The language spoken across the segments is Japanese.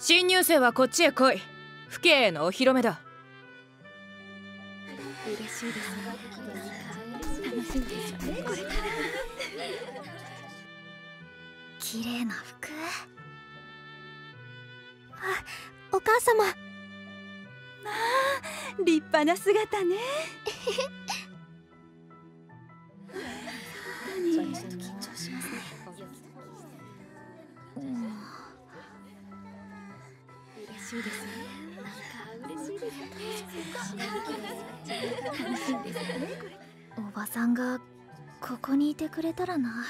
新入生はこっちへ来い。父兄へのお披露目だ。 嬉しいですね。楽しみですね。これから綺麗な服。あ、お母様。まあ、立派な姿ね。ちょっと緊張しますね。嬉しいですね。嬉しいですね。おばさんがここにいてくれたらな。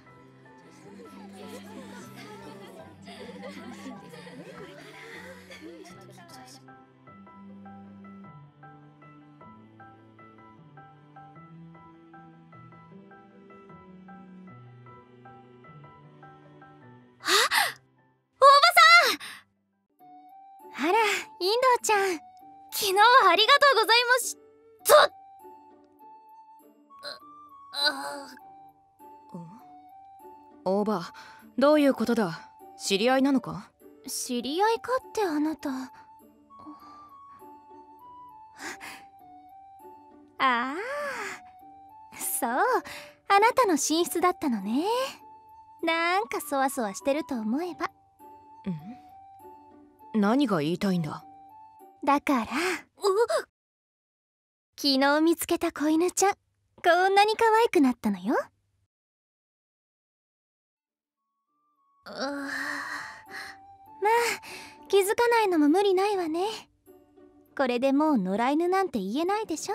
あら、インドちゃん、昨日はありがとうございました。 オーバー、どういうことだ？知り合いなのか？ 知り合いかってあなた。ああ、そう、あなたの寝室だったのね。なんかそわそわしてると思えば。 何が言いたいんだ？ だから昨日見つけた子犬ちゃん、こんなに可愛くなったのよ。まあ気づかないのも無理ないわね。これでもう野良犬なんて言えないでしょ。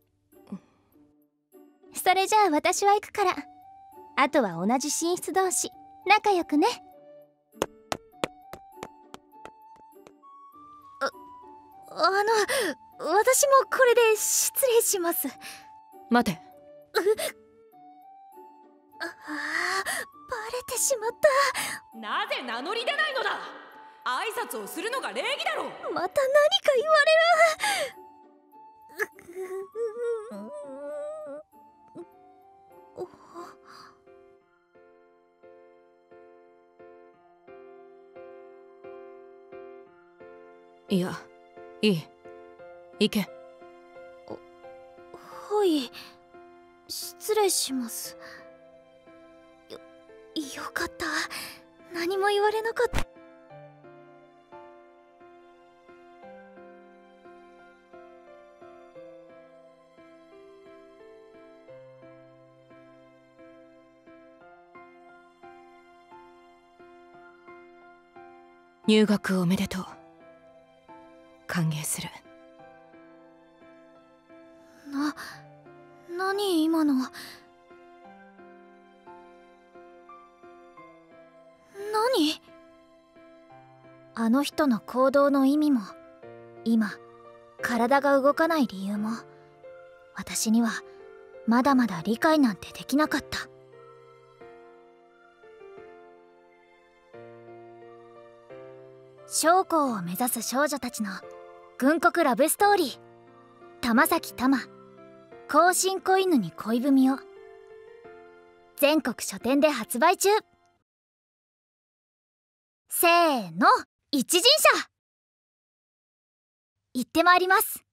それじゃあ私は行くから、あとは同じ寝室同士仲良くね。私もこれで失礼します。 待て。 バレてしまった。 なぜ名乗り出ないのだ？挨拶をするのが礼儀だろう。 また何か言わいや、いい。行け。 はい、失礼します。よかった。何も言われなかった。 入学おめでとう。歓迎する。 何今の。何？あの人の行動の意味も、今体が動かない理由も、私にはまだまだ理解なんてできなかった。将校を目指す少女たちの軍国ラブストーリー、玉崎玉更新子犬に恋文を、全国書店で発売中。せーの、一人者行ってまいります。